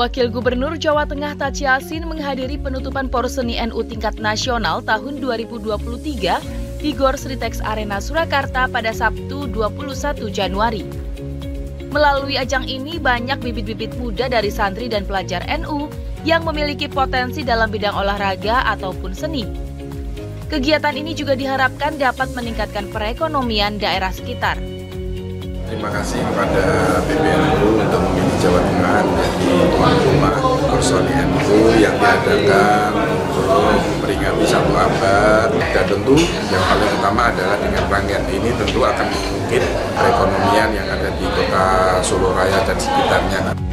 Wakil Gubernur Jawa Tengah Taci Yassin menghadiri penutupan Porseni NU tingkat nasional tahun 2023 di Gor Sritex Arena Surakarta pada Sabtu 21 Januari. Melalui ajang ini banyak bibit-bibit muda dari santri dan pelajar NU yang memiliki potensi dalam bidang olahraga ataupun seni. Kegiatan ini juga diharapkan dapat meningkatkan perekonomian daerah sekitar. Terima kasih kepada PBNU untuk memilih Jawa Tengah menjadi tuan rumah Porseni NU yang diadakan untuk memperingati 1 abad. Dan tentu yang paling utama adalah dengan rangkaian ini tentu akan mengungkit perekonomian yang ada di Kota Solo Raya dan sekitarnya.